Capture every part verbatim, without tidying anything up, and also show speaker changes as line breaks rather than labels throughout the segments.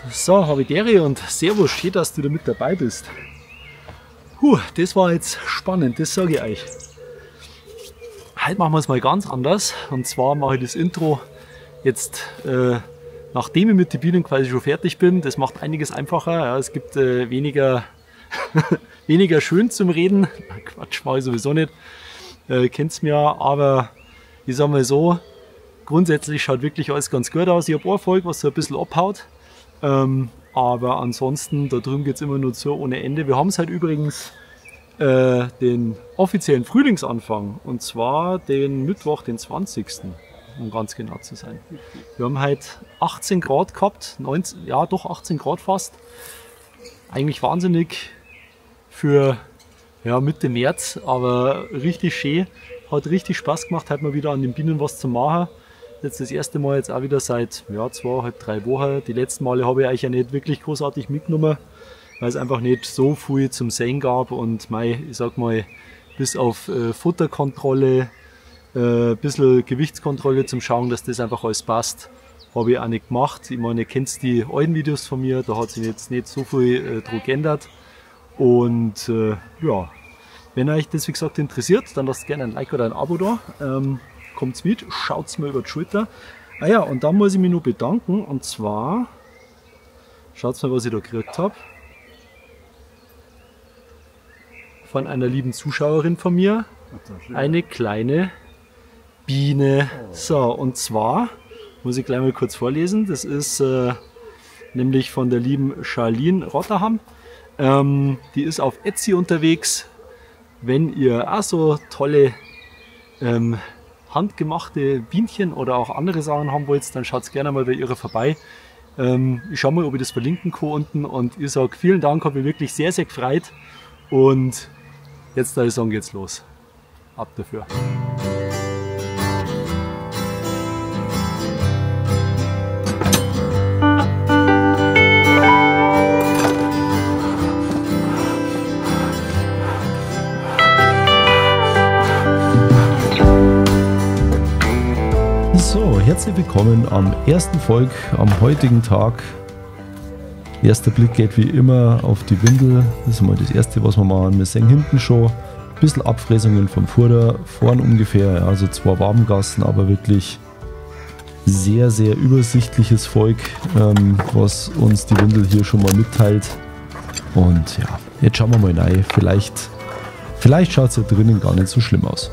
So, Havidere und Servus, schön, dass du da mit dabei bist. Puh, das war jetzt spannend, das sage ich euch. Heute machen wir es mal ganz anders. Und zwar mache ich das Intro jetzt, äh, nachdem ich mit den Bienen quasi schon fertig bin. Das macht einiges einfacher. Ja, es gibt äh, weniger, weniger schön zum Reden. Quatsch, mache ich sowieso nicht. Äh, kennt's mir, aber ich sage mal so, grundsätzlich schaut wirklich alles ganz gut aus. Ich habe ein Volk, was so ein bisschen abhaut. Ähm, aber ansonsten, da drüben geht es immer nur zu ohne Ende. Wir haben es halt übrigens äh, den offiziellen Frühlingsanfang, und zwar den Mittwoch, den zwanzigsten um ganz genau zu sein. Wir haben heute achtzehn Grad gehabt, neunzehn, ja doch achtzehn Grad fast. Eigentlich wahnsinnig für ja, Mitte März, aber richtig schön. Hat richtig Spaß gemacht, heute mal wieder an den Bienen was zu machen. Jetzt das erste Mal jetzt auch wieder seit ja, zweieinhalb, drei Wochen. Die letzten Male habe ich euch ja nicht wirklich großartig mitgenommen, weil es einfach nicht so viel zum Sehen gab. Und mei, ich sag mal, bis auf äh, Futterkontrolle, ein äh, bisschen Gewichtskontrolle zum Schauen, dass das einfach alles passt, habe ich auch nicht gemacht. Ich meine, ihr kennt die alten Videos von mir, da hat sich jetzt nicht so viel äh, dran geändert. Und äh, ja, wenn euch das wie gesagt interessiert, dann lasst gerne ein Like oder ein Abo da. Ähm, Kommt's mit, schaut's mir über die Schulter. Ah ja, und dann muss ich mich noch bedanken, und zwar, schaut's mal, was ich da gekriegt habe. Von einer lieben Zuschauerin von mir, eine kleine Biene. So, und zwar, muss ich gleich mal kurz vorlesen, das ist äh, nämlich von der lieben Charlene Rotterham. Ähm, die ist auf Etsy unterwegs. Wenn ihr auch so tolle ähm, handgemachte Bienchen oder auch andere Sachen haben wollt, dann schaut gerne mal bei ihr vorbei. Ähm, ich schaue mal, ob ich das verlinken kann unten, und ich sage vielen Dank, hat mich wirklich sehr, sehr gefreut, und jetzt da ich sagen, geht's los. Ab dafür.
So, herzlich willkommen am ersten Volk am heutigen Tag. Erster Blick geht wie immer auf die Windel. Das ist mal das erste, was wir machen. Wir sehen hinten schon ein bisschen Abfräsungen vom Futter, vorn ungefähr, also zwei Wabengassen, aber wirklich sehr, sehr übersichtliches Volk, ähm, was uns die Windel hier schon mal mitteilt. Und ja, jetzt schauen wir mal rein. Vielleicht, vielleicht schaut es ja drinnen gar nicht so schlimm aus.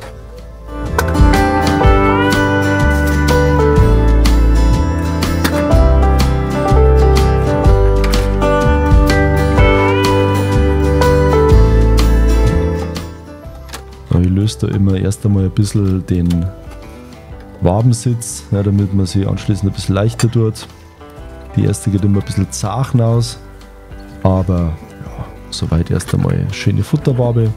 Ich löse da immer erst einmal ein bisschen den Wabensitz, ja, damit man sie anschließend ein bisschen leichter tut. Die erste geht immer ein bisschen zart aus, aber ja, soweit erst einmal eine schöne Futterwabe.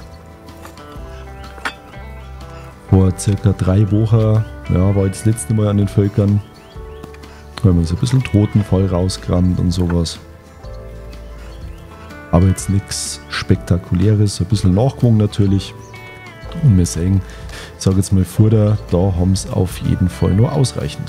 Vor circa drei Wochen ja, war ich das letzte Mal an den Völkern. Da haben wir so ein bisschen Totenfall rausgerannt und sowas. Aber jetzt nichts Spektakuläres, ein bisschen nachgewogen natürlich. Und wir sehen, ich sage jetzt mal Futter, da haben es auf jeden Fall nur ausreichend.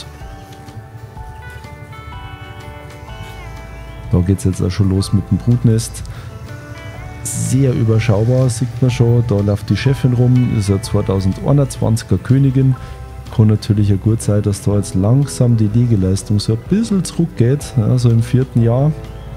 Da geht es jetzt auch schon los mit dem Brutnest. Sehr überschaubar, sieht man schon. Da läuft die Chefin rum, ist eine zweitausendeinundzwanziger Königin. Kann natürlich ja gut sein, dass da jetzt langsam die Legeleistung so ein bisschen zurückgeht, also im vierten Jahr.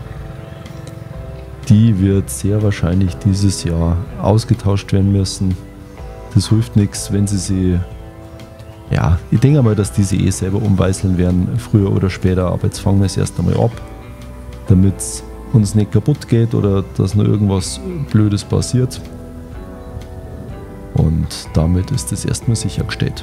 Die wird sehr wahrscheinlich dieses Jahr ausgetauscht werden müssen. Das hilft nichts, wenn sie sie, ja, ich denke mal, dass diese eh selber umweißeln werden, früher oder später, aber jetzt fangen wir es erst einmal ab, damit es uns nicht kaputt geht oder dass noch irgendwas Blödes passiert. Und damit ist es erstmal sichergestellt.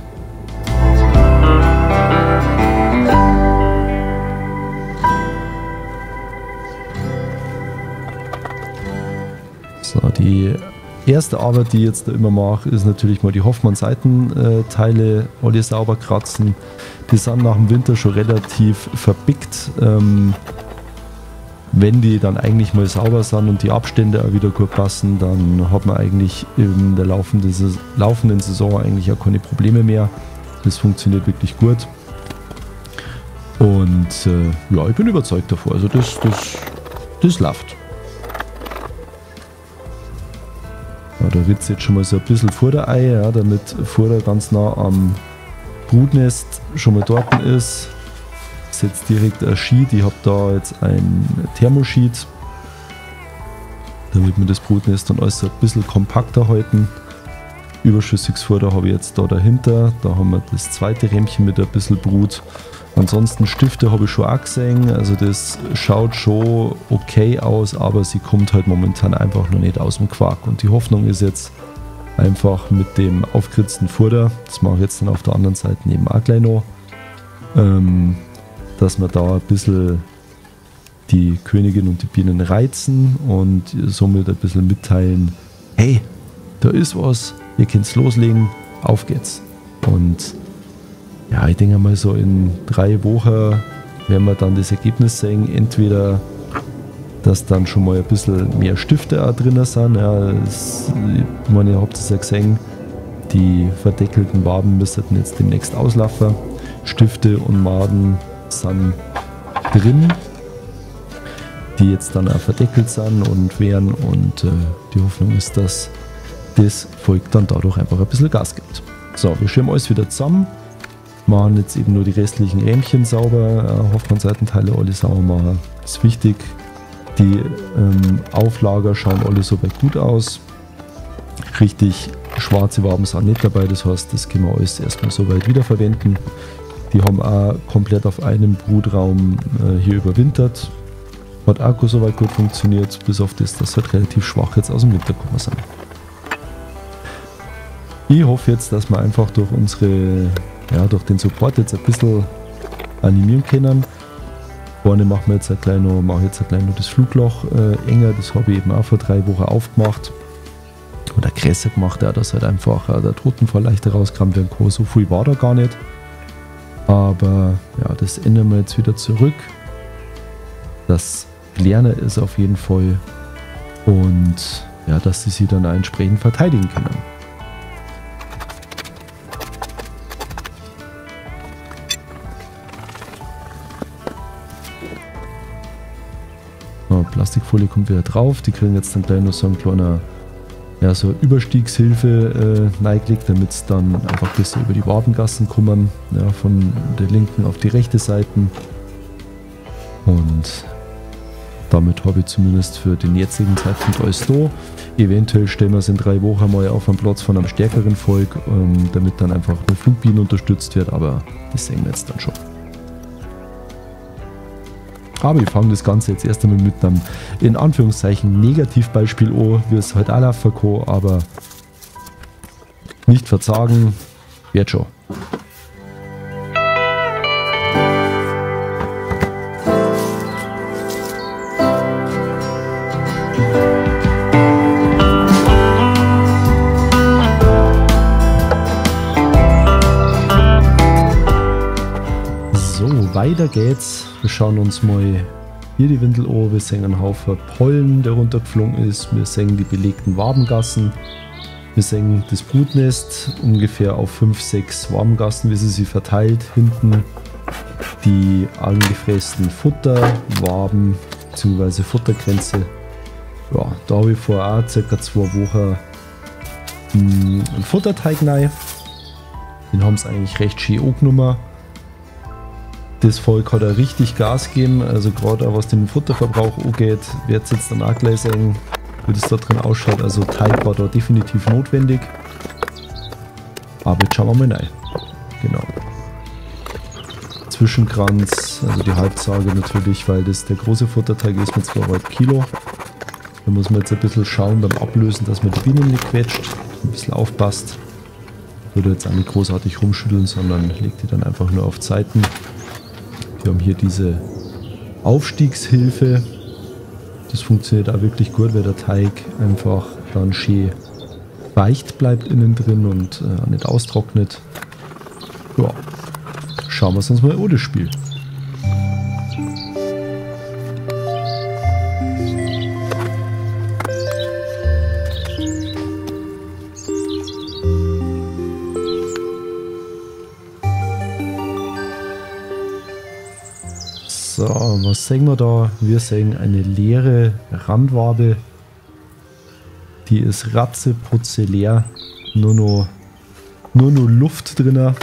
So, die erste Arbeit, die ich jetzt da immer mache, ist natürlich mal die Hoffmann-Seitenteile alle sauber kratzen. Die sind nach dem Winter schon relativ verbickt. Ähm, wenn die dann eigentlich mal sauber sind und die Abstände auch wieder gut passen, dann hat man eigentlich in der laufenden Saison eigentlich auch keine Probleme mehr. Das funktioniert wirklich gut. Und äh, ja, ich bin überzeugt davon. Also das, das, das läuft. Ja, da wird es jetzt schon mal so ein bisschen Vorderei, ja, damit Vorder ganz nah am Brutnest schon mal dort ist. Das ist jetzt direkt ein Sheet. Ich habe da jetzt ein Thermosheet, damit wir das Brutnest dann alles so ein bisschen kompakter halten. Überschüssiges Vorder habe ich jetzt da dahinter. Da haben wir das zweite Rämmchen mit ein bisschen Brut. Ansonsten Stifte habe ich schon auch gesehen, also das schaut schon okay aus, aber sie kommt halt momentan einfach noch nicht aus dem Quark. Und die Hoffnung ist jetzt einfach mit dem aufgeritzten Futter, das mache ich jetzt dann auf der anderen Seite neben auch gleich noch, ähm, dass wir da ein bisschen die Königin und die Bienen reizen und somit ein bisschen mitteilen, hey, da ist was, ihr könnt loslegen, auf geht's. Und ja, ich denke mal so in drei Wochen werden wir dann das Ergebnis sehen. Entweder, dass dann schon mal ein bisschen mehr Stifte auch drin sind. Ja, das, ich meine, ihr habt es ja gesehen, die verdeckelten Waben müssten jetzt demnächst auslaufen. Stifte und Maden sind drin, die jetzt dann auch verdeckelt sind und wären. Und äh, die Hoffnung ist, dass das Volk dann dadurch einfach ein bisschen Gas gibt. So, wir schirmen alles wieder zusammen. Machen jetzt eben nur die restlichen Rähmchen sauber, äh, Hoffmann-Seitenteile alle sauber machen. Das ist wichtig. Die ähm, Auflager schauen alle soweit gut aus. Richtig schwarze Waben sind nicht dabei, das heißt, das können wir alles erstmal soweit wiederverwenden. Die haben auch komplett auf einem Brutraum äh, hier überwintert. Hat auch soweit gut funktioniert, bis auf das, dass halt relativ schwach jetzt aus dem Winter gekommen sind. Ich hoffe jetzt, dass wir einfach durch unsere Ja, durch den Support jetzt ein bisschen animieren können. Vorne machen wir jetzt ein kleines, mache jetzt ein kleines das Flugloch äh, enger, das habe ich eben auch vor drei Wochen aufgemacht. Oder größer gemacht, ja, dass halt einfach äh, der Totenfall leichter rauskommt werden kann. So viel war da gar nicht. Aber ja, das ändern wir jetzt wieder zurück. Das Lernen ist auf jeden Fall. Und ja, dass sie sich dann auch entsprechend verteidigen können. Plastikfolie kommt wieder drauf, die kriegen jetzt dann gleich noch so ein kleiner, ja, so Überstiegshilfe äh, reingelegt, damit es dann einfach besser über die Wabengassen kommen, ja, von der linken auf die rechte Seite. Und damit habe ich zumindest für den jetzigen Zeitpunkt alles da. Eventuell stellen wir es in drei Wochen mal auf einen Platz von einem stärkeren Volk, ähm, damit dann einfach nur Flugbienen unterstützt wird, aber das sehen wir jetzt dann schon. Aber ich fange das Ganze jetzt erst einmal mit einem, in Anführungszeichen, Negativbeispiel an, wie es halt auch laufen kann, aber nicht verzagen, wird schon. Weiter geht's. Wir schauen uns mal hier die Windel an. Wir sehen einen Haufen Pollen, der runtergeflogen ist. Wir sehen die belegten Wabengassen. Wir sehen das Brutnest ungefähr auf fünf, sechs Wabengassen, wie sie sich verteilt. Hinten die angefrästen Futterwaben bzw. Futtergrenze. Ja, da habe ich vor auch circa zwei Wochen einen Futterteig rein. Den haben sie eigentlich recht schön angenommen. Das Volk hat auch richtig Gas gegeben, also gerade auch was den Futterverbrauch angeht, wird es jetzt dann auch gleich sehen, wie das da drin ausschaut. Also Teig war da definitiv notwendig. Aber jetzt schauen wir mal rein. Genau. Zwischenkranz, also die Halbsage natürlich, weil das der große Futterteig ist mit zwei Komma fünf Kilo. Da muss man jetzt ein bisschen schauen beim Ablösen, dass man die Bienen nicht quetscht, ein bisschen aufpasst. Würde jetzt auch nicht großartig rumschütteln, sondern legt die dann einfach nur auf Seiten. Wir haben hier diese Aufstiegshilfe. Das funktioniert auch wirklich gut, weil der Teig einfach dann schön weich bleibt innen drin und äh, nicht austrocknet. Ja, schauen wir uns mal an das Spiel. So, was sehen wir da? Wir sehen eine leere Randwabe. Die ist ratzeputze leer. Nur noch, nur noch Luft drin.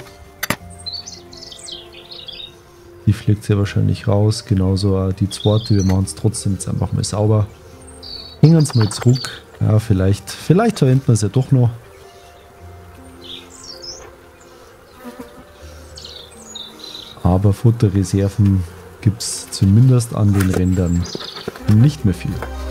Die fliegt sehr wahrscheinlich raus. Genauso auch die zweite. Wir machen es trotzdem jetzt einfach mal sauber. Hängen uns mal zurück. Ja, vielleicht, vielleicht verwenden wir es ja doch noch. Aber Futterreserven gibt es zumindest an den Rändern nicht mehr viel.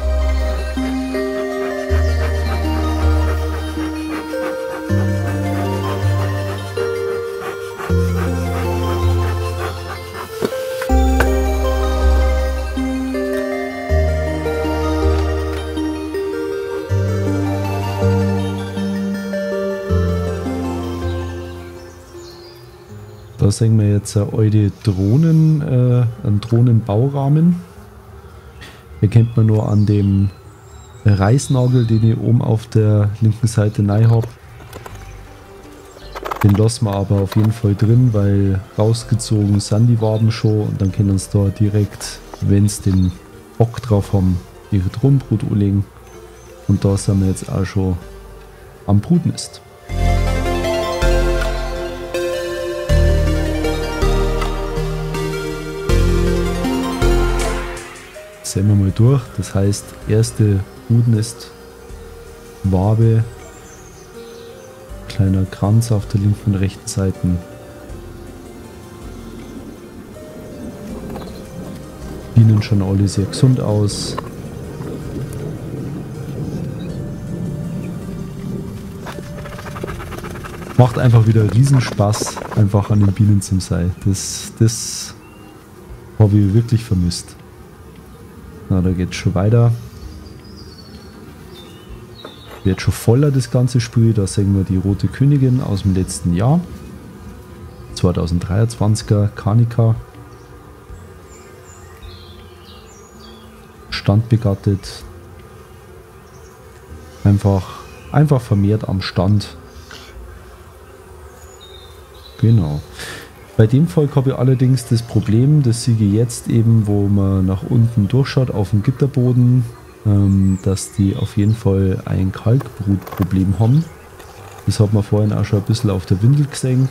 Da sehen wir jetzt eine alte Drohnen, äh, einen Drohnenbaurahmen. Erkennt man nur an dem Reißnagel, den ich oben auf der linken Seite rein habe. Den lassen wir aber auf jeden Fall drin, weil rausgezogen sind die Waben schon und dann können uns da direkt, wenn es den Bock drauf haben, ihre Drohnenbrut anlegen. Und da sind wir jetzt auch schon am Brutnest. Sehen wir mal durch, das heißt erste Brutnest, Wabe, kleiner Kranz auf der linken und rechten Seite. Bienen schauen alle sehr gesund aus. Macht einfach wieder Riesenspaß, einfach an den Bienen zu sein. Das, das habe ich wirklich vermisst. Na, da geht es schon weiter. Wird schon voller das ganze Spiel. Da sehen wir die Rote Königin aus dem letzten Jahr. zweitausenddreiundzwanziger Carnica. Standbegattet. Einfach, einfach vermehrt am Stand. Genau. Bei dem Volk habe ich allerdings das Problem, das sehe ich jetzt eben, wo man nach unten durchschaut auf dem Gitterboden, ähm, dass die auf jeden Fall ein Kalkbrutproblem haben. Das hat man vorhin auch schon ein bisschen auf der Windel gesehen.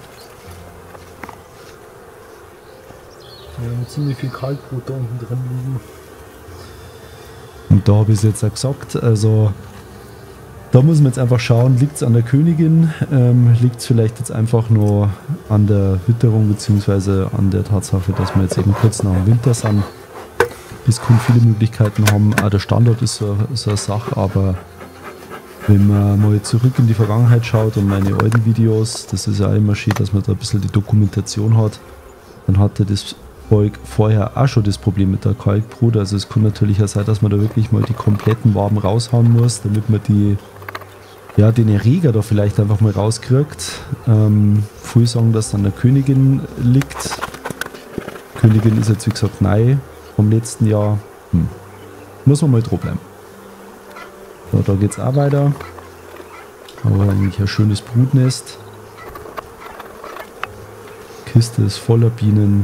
Wir haben ziemlich viel Kalkbrut da unten drin liegen.
Und da habe ich es jetzt auch gesagt, also da muss man jetzt einfach schauen, liegt es an der Königin, ähm, liegt es vielleicht jetzt einfach nur an der Witterung bzw. an der Tatsache, dass wir jetzt eben kurz nach dem Winter sind. Es können viele Möglichkeiten haben, auch der Standort ist so, so eine Sache, aber wenn man mal zurück in die Vergangenheit schaut und meine alten Videos, das ist ja auch immer schön, dass man da ein bisschen die Dokumentation hat, dann hatte das Volk vorher auch schon das Problem mit der Kalkbrut, also es kann natürlich auch sein, dass man da wirklich mal die kompletten Waben raushauen muss, damit man die ja, den Erreger da vielleicht einfach mal rauskriegt. Ähm, viele sagen, dass an der Königin liegt. Königin ist jetzt wie gesagt neu vom letzten Jahr. Hm. Muss man mal dranbleiben. So, da geht es auch weiter. Aber eigentlich ein schönes Brutnest. Kiste ist voller Bienen.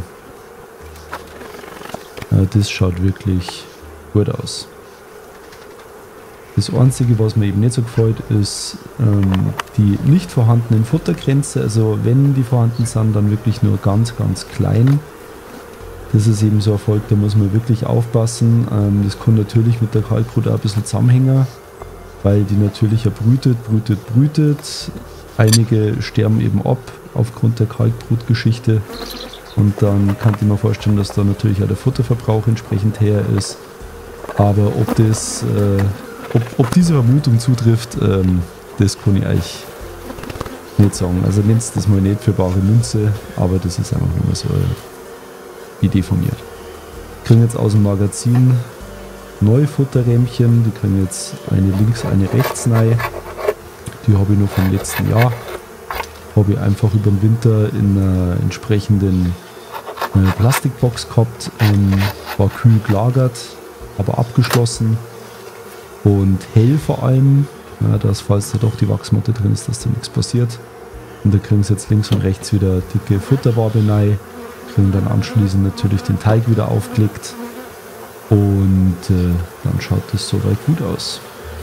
Äh, das schaut wirklich gut aus. Das Einzige, was mir eben nicht so gefällt, ist ähm, die nicht vorhandenen Futtergrenze. Also wenn die vorhanden sind, dann wirklich nur ganz, ganz klein. Das ist eben so ein Volk, da muss man wirklich aufpassen. Ähm, das kann natürlich mit der Kalkbrut auch ein bisschen zusammenhängen, weil die natürlich ja brütet, brütet, brütet. Einige sterben eben ab aufgrund der Kalkbrutgeschichte. Und dann kann ich mir vorstellen, dass da natürlich auch der Futterverbrauch entsprechend her ist. Aber ob das... Äh, Ob, ob diese Vermutung zutrifft, ähm, das kann ich euch nicht sagen. Also nehmt das mal nicht für bare Münze, aber das ist einfach nur so eine Idee von mir. Wir kriegen jetzt aus dem Magazin neue Futterrähmchen, die kriegen jetzt eine links, eine rechts rein. Die habe ich noch vom letzten Jahr. Habe ich einfach über den Winter in einer entsprechenden äh, Plastikbox gehabt, ähm, war kühl gelagert, aber abgeschlossen. Und hell vor allem, ja, dass falls da doch die Wachsmatte drin ist, dass da nichts passiert. Und da kriegen sie jetzt links und rechts wieder dicke Futterwabe rein. kriegen dann anschließend natürlich den Teig wieder aufgelegt und äh, dann schaut es soweit gut aus.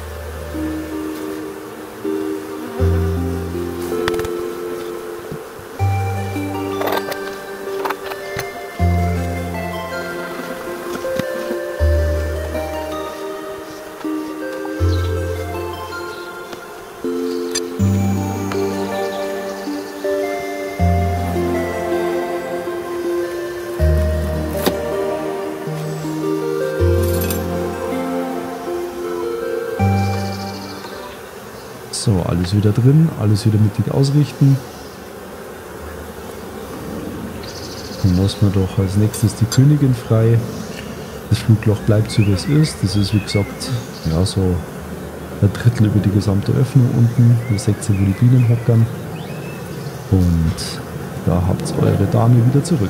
So, alles wieder drin, alles wieder mittig ausrichten. Dann lassen wir doch als nächstes die Königin frei. Das Flugloch bleibt so wie es ist. Das ist wie gesagt ja so ein Drittel über die gesamte Öffnung unten. Ihr seht ihr, wo die Bienen hockern. Und da habt ihr eure Dame wieder zurück.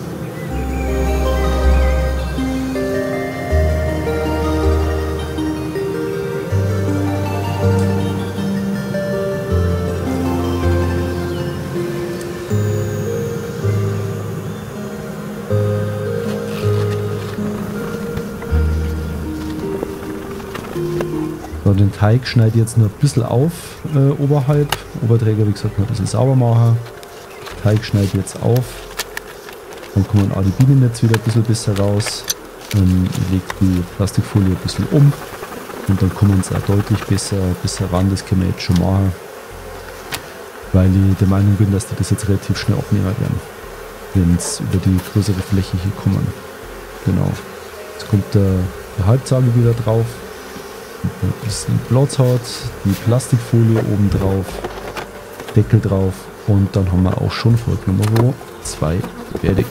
So, den Teig schneide ich jetzt noch ein bisschen auf äh, oberhalb. Oberträger, wie gesagt, noch ein bisschen sauber machen. Teig schneide ich jetzt auf. Dann kommen auch die Bienennetz wieder ein bisschen besser raus. Ähm, ich lege die Plastikfolie ein bisschen um. Und dann kommen sie auch deutlich besser, besser ran. Das können wir jetzt schon machen. Weil ich der Meinung bin, dass die das jetzt relativ schnell abnehmen werden. Wenn es über die größere Fläche hier kommen. Genau. Jetzt kommt der, der Halbzage wieder drauf. Ein bisschen Platz hat, die Plastikfolie oben drauf, Deckel drauf und dann haben wir auch schon Folge Nummer zwei fertig.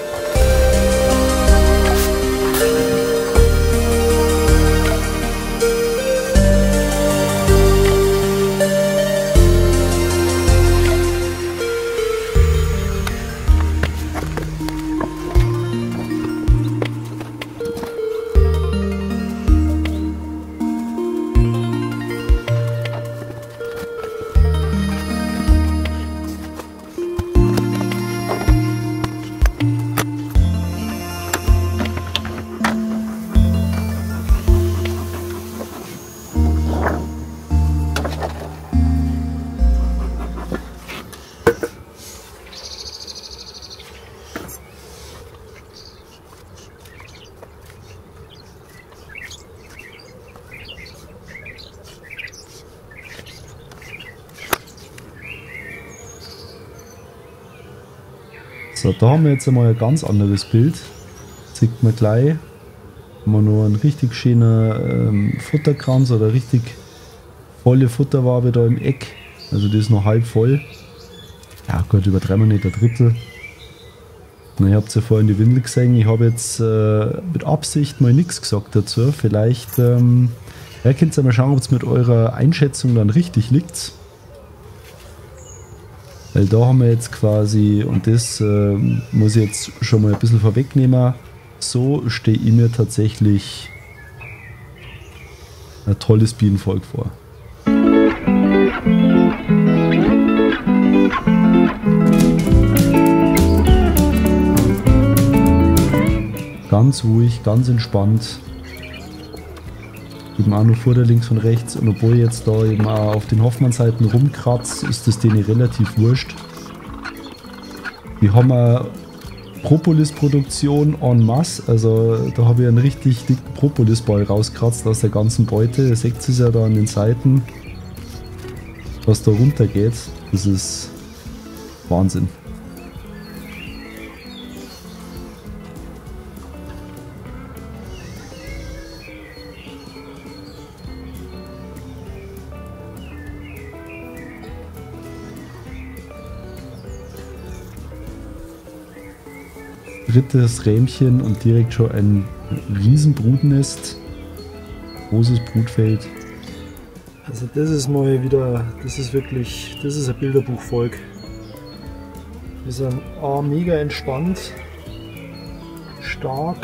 So, da haben wir jetzt einmal ein ganz anderes Bild. Sieht man gleich. Haben wir noch einen richtig schönen ähm, Futterkranz oder richtig volle Futterwabe da im Eck. Also das ist noch halb voll. Ja gut, übertreiben wir nicht, ein Drittel. Na, ihr habt ja vorhin die Windel gesehen. Ich habe jetzt äh, mit Absicht mal nichts gesagt dazu. Vielleicht ähm, ja, könnt ihr mal schauen, ob es mit eurer Einschätzung dann richtig liegt. Weil da haben wir jetzt quasi, und das äh, muss ich jetzt schon mal ein bisschen vorwegnehmen, so stehe ich mir tatsächlich ein tolles Bienenvolk vor. Ganz ruhig, ganz entspannt. Eben auch nur Futter links und rechts, und obwohl ich jetzt da eben auch auf den Hoffmann-Seiten rumkratzt, ist das denen relativ wurscht. Wir haben eine Propolis-Produktion en masse, also da habe ich einen richtig dicken Propolisball rauskratzt aus der ganzen Beute. Ihr seht es ja da an den Seiten, was da runter geht. Das ist Wahnsinn. Drittes Rähmchen und direkt schon ein riesen Brutnest, großes Brutfeld.
Also das ist mal wieder, das ist wirklich, das ist ein Bilderbuchvolk. Wir sind A, mega entspannt, stark,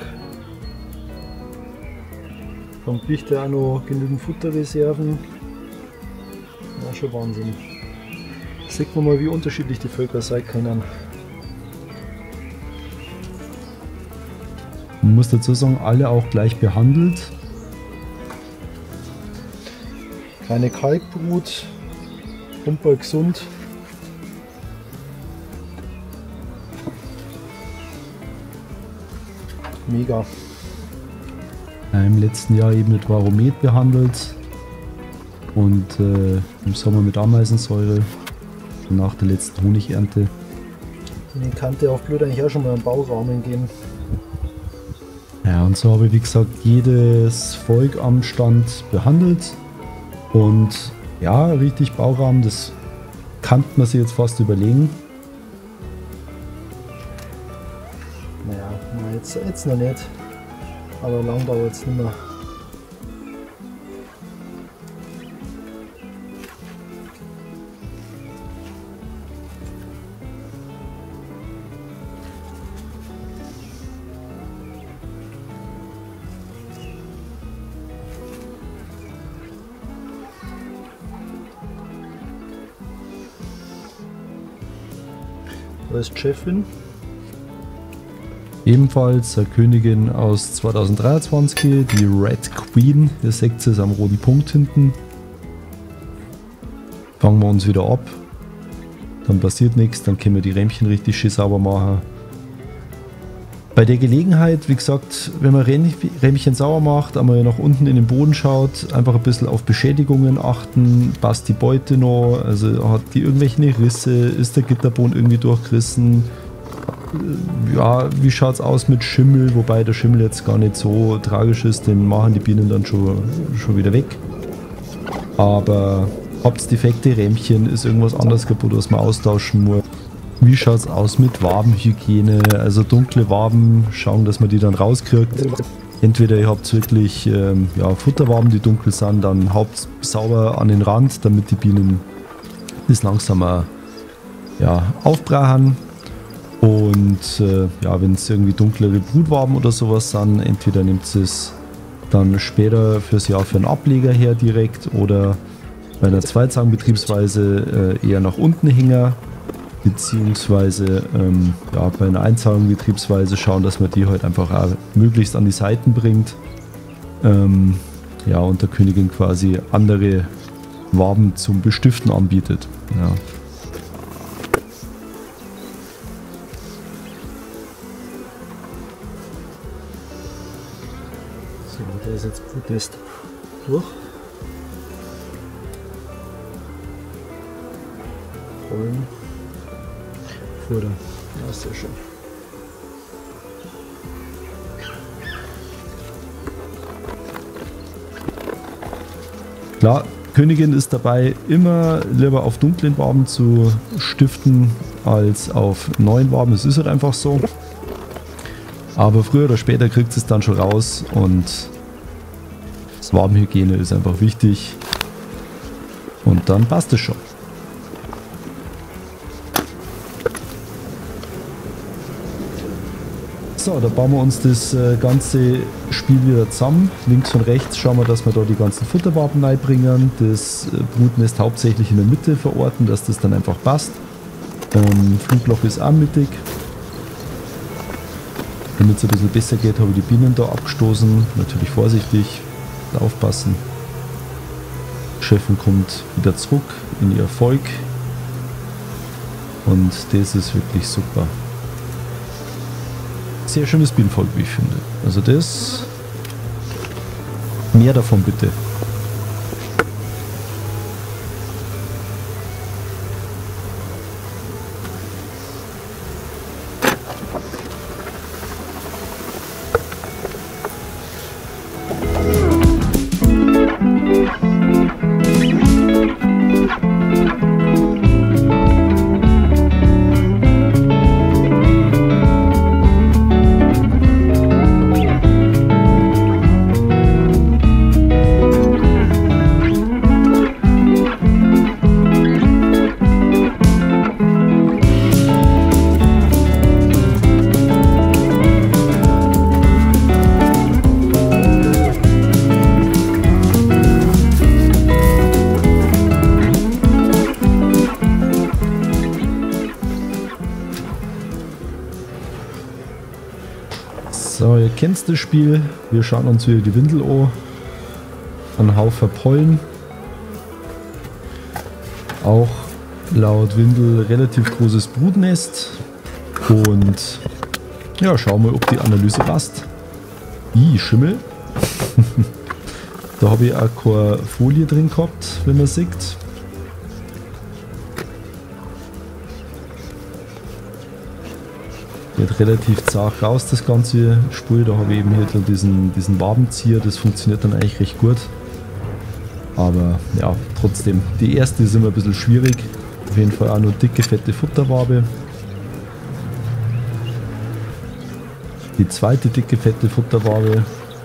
dann kriegt er auch noch genügend Futterreserven. Ja, schon Wahnsinn. Sieht man mal, wie unterschiedlich die Völker sein können.
Man muss dazu sagen, alle auch gleich behandelt.
Keine Kalkbrut, Humper gesund. Mega.
Im letzten Jahr eben mit Varomet behandelt und äh, im Sommer mit Ameisensäure nach der letzten Honigernte.
Den kannte auf blöd eigentlich auch schon mal einen Baurahmen geben.
Ja, und so habe ich wie gesagt jedes Volk am Stand behandelt und ja, richtig Baurahmen, das kann man sich jetzt fast überlegen.
Naja, na, jetzt, jetzt noch nicht. Aber lang dauert es nicht mehr. Da ist die Chefin.
Ebenfalls eine Königin aus zweitausenddreiundzwanzig, die Red Queen. Ihr seht es am roten Punkt hinten. Fangen wir uns wieder ab. Dann passiert nichts, dann können wir die Rähmchen richtig schön sauber machen. Bei der Gelegenheit, wie gesagt, wenn man Rähmchen sauber macht, einmal nach unten in den Boden schaut, einfach ein bisschen auf Beschädigungen achten, passt die Beute noch, also hat die irgendwelche Risse, ist der Gitterboden irgendwie durchgerissen. Ja, wie schaut es aus mit Schimmel, wobei der Schimmel jetzt gar nicht so tragisch ist, den machen die Bienen dann schon, schon wieder weg. Aber habt ihr defekte Rähmchen, ist irgendwas anderes kaputt, was man austauschen muss. Wie schaut es aus mit Wabenhygiene, also dunkle Waben, schauen, dass man die dann rauskriegt. Entweder ihr habt wirklich ähm, ja, Futterwaben, die dunkel sind, dann habt sauber an den Rand, damit die Bienen das langsamer ja, aufbrauchen. Und äh, ja, wenn es irgendwie dunklere Brutwaben oder sowas sind, entweder nehmt es dann später fürs Jahr für einen Ableger her direkt oder bei einer Zweizangenbetriebsweise äh, eher nach unten hängen, beziehungsweise ähm, ja, bei einer Einzangenbetriebsweise schauen, dass man die halt einfach auch möglichst an die Seiten bringt. Ähm, ja, und der Königin quasi andere Waben zum Bestiften anbietet. Ja.
So, der ist jetzt Bruttest durch. Rollen. Futter. Ja, sehr schön.
Klar, Königin ist dabei, immer lieber auf dunklen Waben zu stiften als auf neuen Waben. Es ist halt einfach so. Aber früher oder später kriegt es dann schon raus und das Wabenhygiene ist einfach wichtig. Und dann passt es schon. So, da bauen wir uns das äh, ganze Spiel wieder zusammen. Links und rechts schauen wir, dass wir da die ganzen Futterwaben reinbringen. Das äh, Brutnest hauptsächlich in der Mitte verorten, dass das dann einfach passt. Ähm, Flugloch ist auch mittig. Damit es ein bisschen besser geht, habe ich die Bienen da abgestoßen. Natürlich vorsichtig, aufpassen. Die Chefin kommt wieder zurück in ihr Volk. Und das ist wirklich super. Sehr schönes Bienenvolk, wie ich finde. Also das, mehr davon bitte. Ihr kennt das Spiel. Wir schauen uns wieder die Windel an. Ein Haufen Pollen. Auch laut Windel relativ großes Brutnest. Und ja, schauen wir mal, ob die Analyse passt. Ih, Schimmel. Da habe ich auch keine Folie drin gehabt, wenn man sieht. Wird relativ zart raus, das ganze Spiel. Da habe ich eben hier diesen, diesen Wabenzieher, das funktioniert dann eigentlich recht gut. Aber ja, trotzdem, die erste ist immer ein bisschen schwierig. Auf jeden Fall auch nur dicke, fette Futterwabe. Die zweite dicke, fette Futterwabe.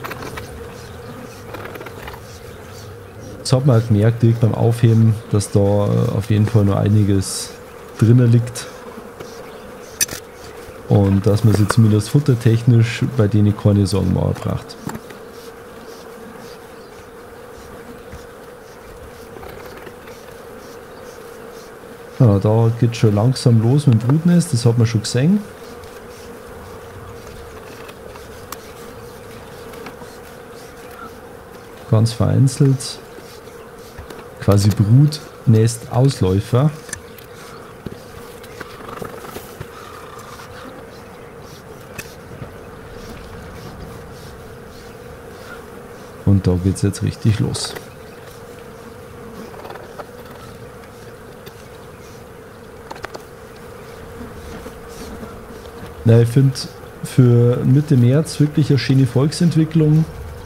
Jetzt hat man auch gemerkt, direkt beim Aufheben, dass da auf jeden Fall noch einiges drinnen liegt. Und dass man sich zumindest futtertechnisch bei denen keine Sorgen machen braucht. Ja, da geht es schon langsam los mit dem Brutnest, das hat man schon gesehen. Ganz vereinzelt. Quasi Brutnestausläufer. Und da geht es jetzt richtig los. Na, ich finde für Mitte März wirklich eine schöne Volksentwicklung.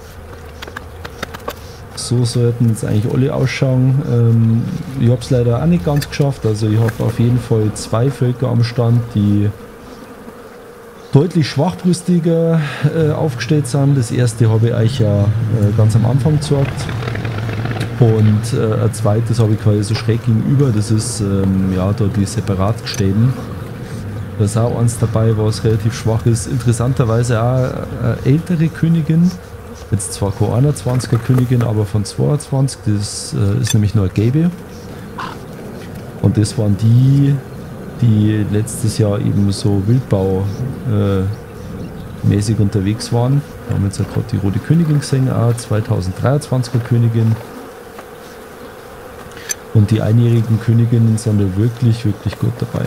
So sollten jetzt eigentlich alle ausschauen. Ähm, ich habe es leider auch nicht ganz geschafft. Also ich habe auf jeden Fall zwei Völker am Stand, die deutlich schwachbrüstiger äh, aufgestellt sind. Das erste habe ich euch ja äh, ganz am Anfang gezeigt. Und äh, ein zweites habe ich quasi so schräg gegenüber. Das ist ähm, ja da die separat gestellten. Da ist auch eins dabei, was relativ schwach ist. Interessanterweise auch eine ältere Königin. Jetzt zwar keine einundzwanziger Königin, aber von zweiundzwanzig. Das äh, ist nämlich nur eine gelbe. Und das waren die, die letztes Jahr eben so Wildbau äh, mäßig unterwegs waren. Wir haben jetzt ja gerade die Rote Königin gesehen, auch zweitausenddreiundzwanziger Königin. Und die einjährigen Königinnen sind da wirklich, wirklich gut dabei.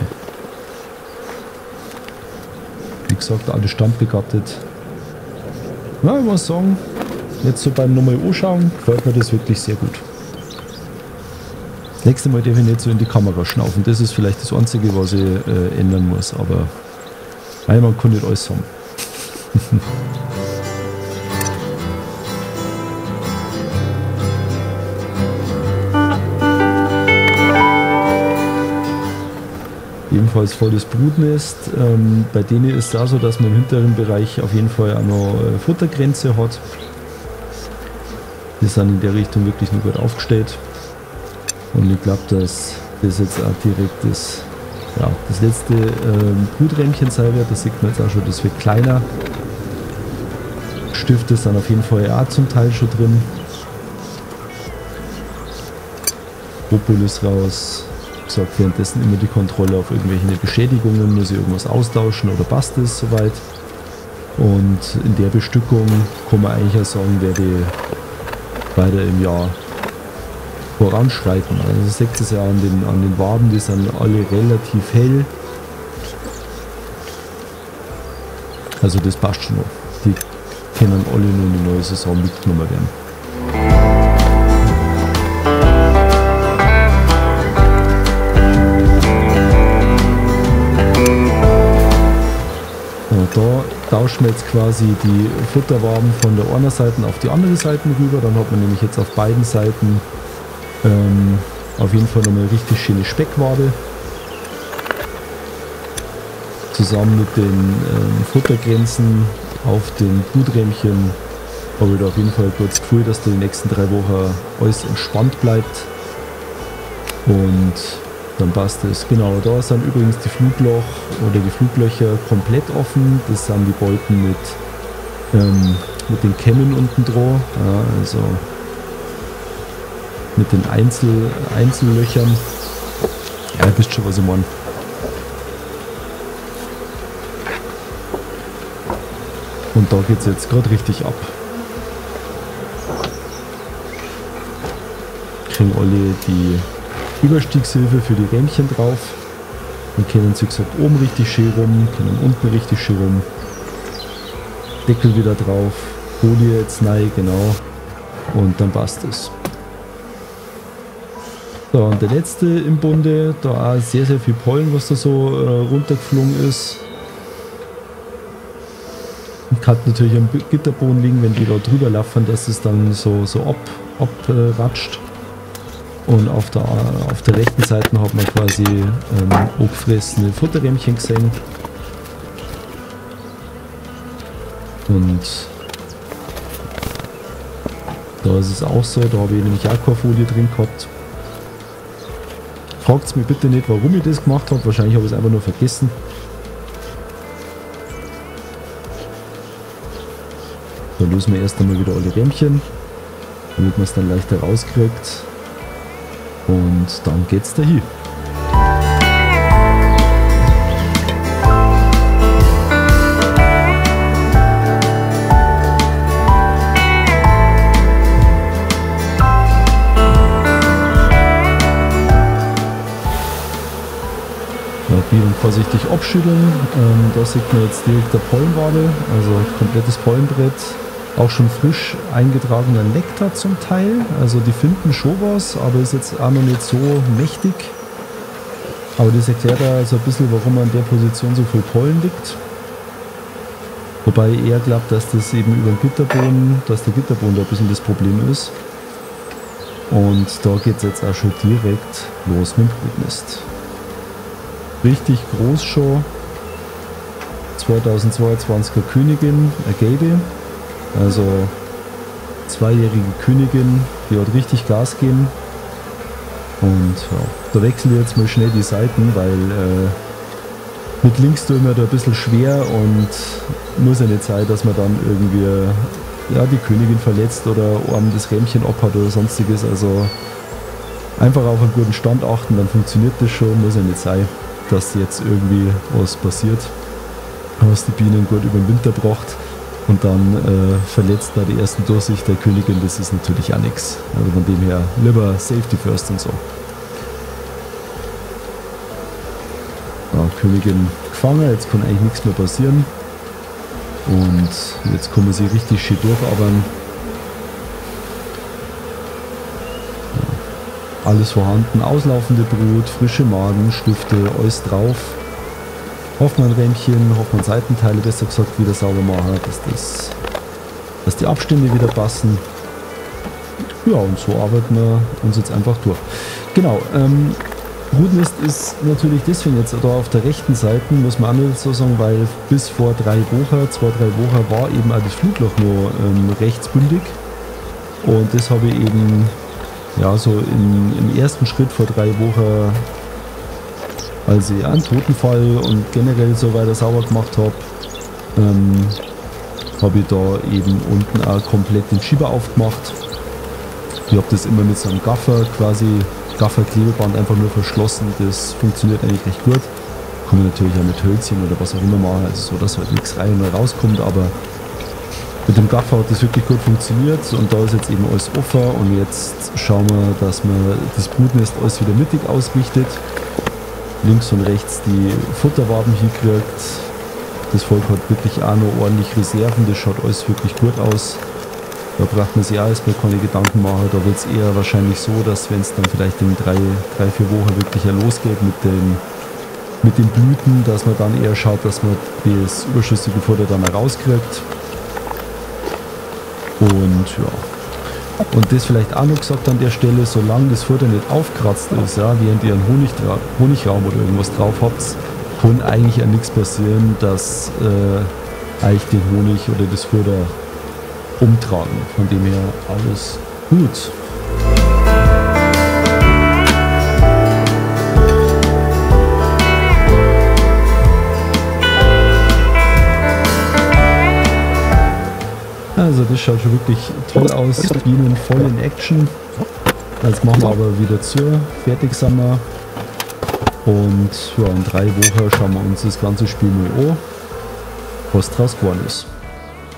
Wie gesagt, alle standbegattet. Ja, ich muss sagen, jetzt so beim nochmal anschauen, gefällt mir das wirklich sehr gut. Das nächste Mal darf ich nicht so in die Kamera schnaufen. Das ist vielleicht das Einzige, was ich äh, ändern muss. Aber nein, man kann nicht alles sagen. Ebenfalls volles Brutnest. Ähm, bei denen ist es auch so, dass man im hinteren Bereich auf jeden Fall auch noch äh, Futtergrenze hat. Die sind in der Richtung wirklich nur gut aufgestellt. Und ich glaube, dass das jetzt auch direkt das, ja, das letzte ähm, Bruträmchen sein wird. Das sieht man jetzt auch schon, das wird kleiner. Stifte sind auf jeden Fall auch zum Teil schon drin. Propolis raus. Ich sage währenddessen immer die Kontrolle auf irgendwelche Beschädigungen, muss ich irgendwas austauschen oder passt es soweit. Und in der Bestückung kann man eigentlich auch sagen, werde ich weiter im Jahr voranschreiten. Also seht es ja an den, an den Waben, die sind alle relativ hell. Also das passt schon noch. Die können alle nur in die neue Saison mitgenommen werden. Da tauschen wir jetzt quasi die Futterwaben von der einen Seite auf die andere Seite rüber. Dann hat man nämlich jetzt auf beiden Seiten ähm, auf jeden Fall nochmal eine richtig schöne Speckwabe. Zusammen mit den ähm, Futtergrenzen auf den Bruträmchen habe ich da auf jeden Fall kurz Gefühl, dass da die nächsten drei Wochen alles entspannt bleibt. Und dann passt es. Genau, da sind übrigens die Flugloch oder die Fluglöcher komplett offen. Das sind die Bolten mit, ähm, mit den Kämmen unten dran. Ja, also mit den Einzel, Einzellöchern. Ja, ihr wisst schon, was ich meine. Und da geht es jetzt gerade richtig ab. Kriegen alle die Überstiegshilfe für die Rähmchen drauf. Und können sie gesagt oben richtig schön rum, können unten richtig schön rum. Deckel wieder drauf, Folie jetzt rein, genau. Und dann passt es. So, und der letzte im Bunde, da auch sehr, sehr viel Pollen, was da so äh, runtergeflogen ist. Und kann natürlich am Gitterboden liegen, wenn die da drüber laufen, dass es dann so, so ab, abratscht. Und auf der, auf der rechten Seite hat man quasi ähm, angefressene Futterrähmchen gesehen. Und da ist es auch so, da habe ich nämlich auch keine Folie drin gehabt. Fragt mich bitte nicht, warum ich das gemacht habe, wahrscheinlich habe ich es einfach nur vergessen. Da lösen wir erst einmal wieder alle Rähmchen, damit man es dann leichter rauskriegt. Und dann geht's dahin. Bienen vorsichtig abschütteln. Ähm, da sieht man jetzt direkt der Pollenwade, also komplettes Pollenbrett. Auch schon frisch eingetragener Nektar zum Teil. Also die finden schon was, aber ist jetzt auch noch nicht so mächtig. Aber das erklärt auch so ein bisschen, warum an der Position so viel Pollen liegt. Wobei er glaubt, dass das eben über den Gitterboden, dass der Gitterboden da ein bisschen das Problem ist. Und da geht es jetzt auch schon direkt los mit dem Brutnest. Richtig groß schon. zweitausendzweiundzwanziger Königin, eine gelbe. Also zweijährige Königin, die hat richtig Gas gegeben. Und ja, da wechseln wir jetzt mal schnell die Seiten, weil äh, mit links tut mir da ein bisschen schwer und muss ja nicht sein, dass man dann irgendwie ja, die Königin verletzt oder einem das Rähmchen abhat oder sonstiges. Also einfach auf einen guten Stand achten, dann funktioniert das schon, muss ja nicht sein, dass jetzt irgendwie was passiert, was die Bienen gut über den Winter braucht und dann äh, verletzt da die ersten Durchsicht der Königin, das ist natürlich auch nichts. Also von dem her lieber Safety first und so. Ja, Königin gefangen, jetzt kann eigentlich nichts mehr passieren und jetzt kann man sie richtig schön durcharbeiten. Alles vorhanden, auslaufende Brut, frische Maden, Stifte, alles drauf. Hoffmann-Rähmchen, Hoffmann-Seitenteile, besser gesagt, wieder sauber machen, dass, das, dass die Abstände wieder passen. Ja, und so arbeiten wir uns jetzt einfach durch. Genau, ähm, Brutnest ist natürlich deswegen jetzt da auf der rechten Seite, muss man auch nicht so sagen, weil bis vor drei Wochen, zwei, drei Wochen war eben auch das Flugloch nur ähm, rechtsbündig. Und das habe ich eben ja, so im, im ersten Schritt vor drei Wochen, als ich einen Totenfall und generell so weiter sauber gemacht habe, ähm, habe ich da eben unten auch komplett den Schieber aufgemacht. Ich habe das immer mit so einem Gaffer, quasi Gaffer-Klebeband einfach nur verschlossen. Das funktioniert eigentlich recht gut. Kann man natürlich auch mit Hölzchen oder was auch immer machen, also so, dass halt nichts rein und raus kommt, aber mit dem Gaffer hat das wirklich gut funktioniert und da ist jetzt eben alles offen und jetzt schauen wir, dass man das Brutnest alles wieder mittig ausrichtet. Links und rechts die Futterwaben hinkriegt. Das Volk hat wirklich auch noch ordentlich Reserven, das schaut alles wirklich gut aus. Da braucht man sich auch erstmal keine Gedanken machen, da wird es eher wahrscheinlich so, dass wenn es dann vielleicht in drei, drei, vier Wochen wirklich losgeht mit den, mit den Blüten, dass man dann eher schaut, dass man das überschüssige Futter dann rauskriegt. Und ja, und das vielleicht auch noch gesagt an der Stelle, solange das Futter nicht aufkratzt ist, ja, während ihr einen Honig, Honigraum oder irgendwas drauf habt, kann eigentlich ja nichts passieren, dass äh, euch den Honig oder das Futter umtragen. Von dem her alles gut. Also das schaut schon wirklich toll aus, Bienen voll in Action. Jetzt machen wir aber wieder zu, fertig sind wir. Und ja, in drei Wochen schauen wir uns das ganze Spiel mal an, was draus geworden ist.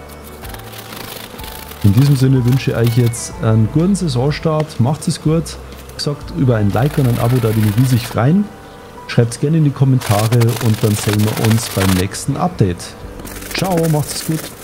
In diesem Sinne wünsche ich euch jetzt einen guten Saisonstart. Macht es gut. Wie gesagt, über ein Like und ein Abo, da würde ich mich riesig freuen. Schreibt es gerne in die Kommentare und dann sehen wir uns beim nächsten Update. Ciao, macht's gut.